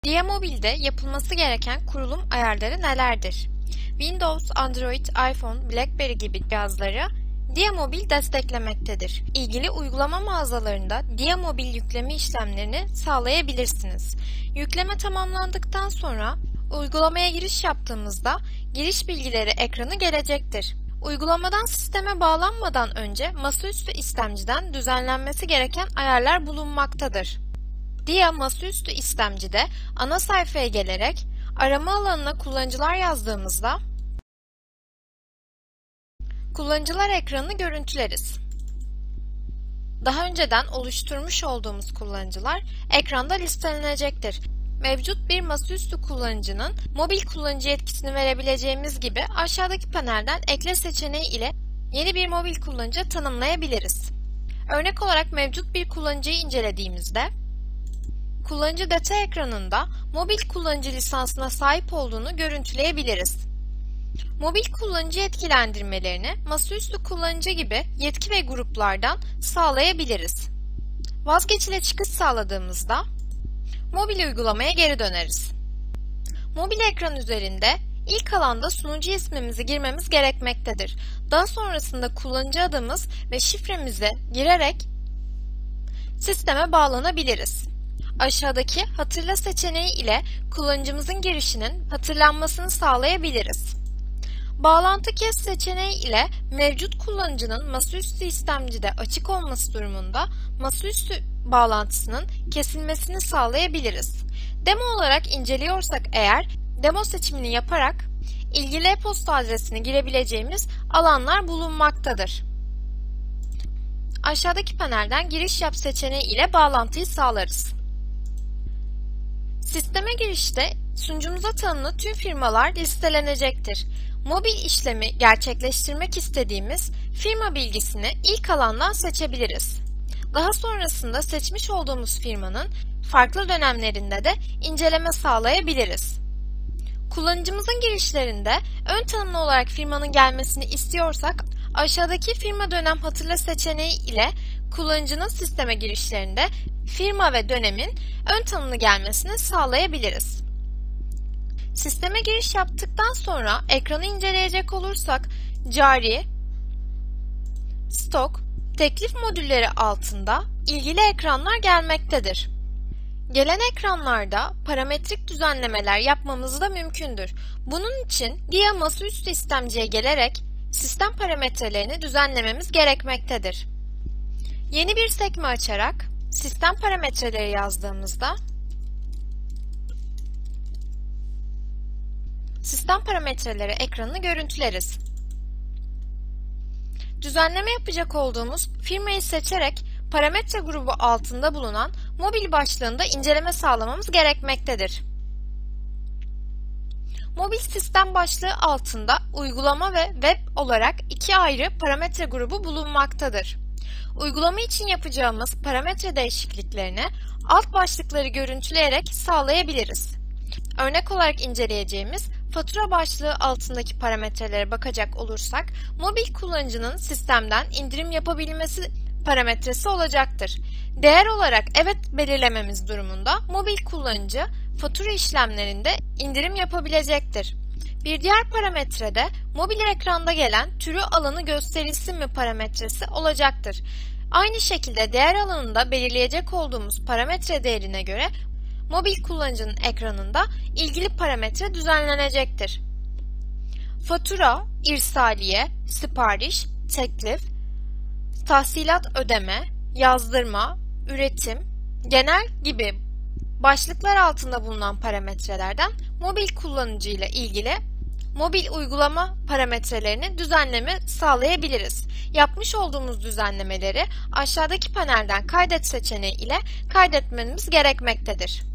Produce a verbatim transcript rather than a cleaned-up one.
Diamobile'de yapılması gereken kurulum ayarları nelerdir? Windows, Android, iPhone, BlackBerry gibi cihazları Diamobile desteklemektedir. İlgili uygulama mağazalarında Diamobile yükleme işlemlerini sağlayabilirsiniz. Yükleme tamamlandıktan sonra uygulamaya giriş yaptığımızda giriş bilgileri ekranı gelecektir. Uygulamadan sisteme bağlanmadan önce masaüstü istemciden düzenlenmesi gereken ayarlar bulunmaktadır. Dia masaüstü istemcide ana sayfaya gelerek arama alanına kullanıcılar yazdığımızda kullanıcılar ekranını görüntüleriz. Daha önceden oluşturmuş olduğumuz kullanıcılar ekranda listelenecektir. Mevcut bir masaüstü kullanıcının mobil kullanıcı yetkisini verebileceğimiz gibi aşağıdaki panelden ekle seçeneği ile yeni bir mobil kullanıcı tanımlayabiliriz. Örnek olarak mevcut bir kullanıcıyı incelediğimizde kullanıcı detay ekranında mobil kullanıcı lisansına sahip olduğunu görüntüleyebiliriz. Mobil kullanıcı yetkilendirmelerini masaüstü kullanıcı gibi yetki ve gruplardan sağlayabiliriz. Vazgeç ile çıkış sağladığımızda mobil uygulamaya geri döneriz. Mobil ekran üzerinde ilk alanda sunucu ismimizi girmemiz gerekmektedir. Daha sonrasında kullanıcı adımız ve şifremizi girerek sisteme bağlanabiliriz. Aşağıdaki hatırla seçeneği ile kullanıcımızın girişinin hatırlanmasını sağlayabiliriz. Bağlantı kes seçeneği ile mevcut kullanıcının masaüstü istemcide açık olması durumunda masaüstü bağlantısının kesilmesini sağlayabiliriz. Demo olarak inceliyorsak eğer, demo seçimini yaparak ilgili e-posta adresini girebileceğimiz alanlar bulunmaktadır. Aşağıdaki panelden giriş yap seçeneği ile bağlantıyı sağlarız. Sisteme girişte sunucumuza tanımlı tüm firmalar listelenecektir. Mobil işlemi gerçekleştirmek istediğimiz firma bilgisini ilk alandan seçebiliriz. Daha sonrasında seçmiş olduğumuz firmanın farklı dönemlerinde de inceleme sağlayabiliriz. Kullanıcımızın girişlerinde ön tanımlı olarak firmanın gelmesini istiyorsak aşağıdaki firma dönem hatırla seçeneği ile kullanıcının sisteme girişlerinde firma ve dönemin ön tanımlı gelmesini sağlayabiliriz. Sisteme giriş yaptıktan sonra ekranı inceleyecek olursak cari, stok, teklif modülleri altında ilgili ekranlar gelmektedir. Gelen ekranlarda parametrik düzenlemeler yapmamız da mümkündür. Bunun için Dia masaüstü istemciye gelerek sistem parametrelerini düzenlememiz gerekmektedir. Yeni bir sekme açarak sistem parametreleri yazdığımızda sistem parametreleri ekranını görüntüleriz. Düzenleme yapacak olduğumuz firmayı seçerek parametre grubu altında bulunan mobil başlığında inceleme sağlamamız gerekmektedir. Mobil sistem başlığı altında uygulama ve web olarak iki ayrı parametre grubu bulunmaktadır. Uygulama için yapacağımız parametre değişikliklerini alt başlıkları görüntüleyerek sağlayabiliriz. Örnek olarak inceleyeceğimiz fatura başlığı altındaki parametrelere bakacak olursak, mobil kullanıcının sistemden indirim yapabilmesi parametresi olacaktır. Değer olarak evet belirlememiz durumunda mobil kullanıcı fatura işlemlerinde indirim yapabilecektir. Bir diğer parametrede mobil ekranda gelen türü alanı gösterilsin mi parametresi olacaktır. Aynı şekilde değer alanında belirleyecek olduğumuz parametre değerine göre mobil kullanıcının ekranında ilgili parametre düzenlenecektir. Fatura, irsaliye, sipariş, teklif, tahsilat ödeme, yazdırma, üretim, genel gibi başlıklar altında bulunan parametrelerden mobil kullanıcı ile ilgili mobil uygulama parametrelerini düzenleme sağlayabiliriz. Yapmış olduğumuz düzenlemeleri aşağıdaki panelden kaydet seçeneği ile kaydetmemiz gerekmektedir.